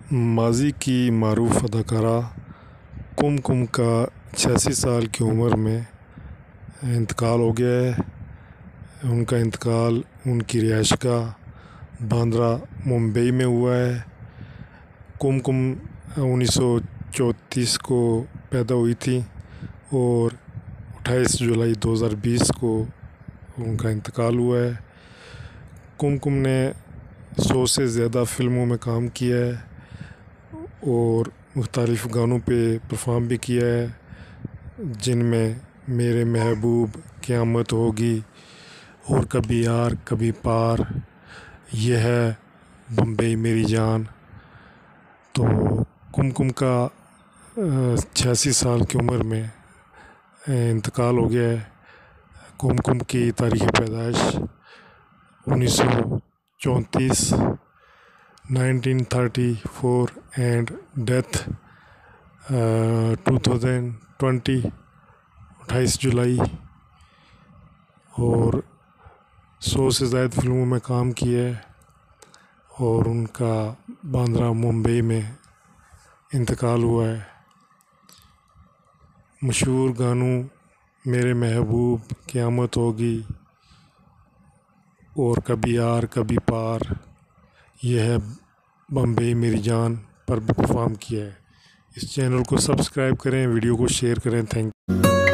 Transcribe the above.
माज़ी की मारूफ अदाकारा कुमकुम का 86 साल की उम्र में इंतकाल हो गया है। उनका इंतकाल उनकी रिहाइशगाह बांद्रा मुंबई में हुआ है। कुमकुम 1934 को पैदा हुई थी और 28 जुलाई 2020 को उनका इंतकाल हुआ है। कुमकुम ने 100 से ज़्यादा फ़िल्मों में काम किया है और मुख्तलिफ़ गानों पे परफॉर्म भी किया है, जिनमें मेरे महबूब, क़यामत होगी और कभी यार कभी पार, ये है बम्बई मेरी जान। तो कुमकुम का 86 साल की उम्र में इंतकाल हो गया है। कुमकुम की तारीख़ पैदाइश 1934 1934 एंड डेथ 2020 28 जुलाई। और 100 से ज़्यादा फिल्मों में काम किया है और उनका बांद्रा मुंबई में इंतकाल हुआ है। मशहूर गानों मेरे महबूब, क़यामत होगी और कभी यार कभी पार, यह है बम्बई मेरी जान पर भी परफॉर्म किया है। इस चैनल को सब्सक्राइब करें, वीडियो को शेयर करें। Thank you.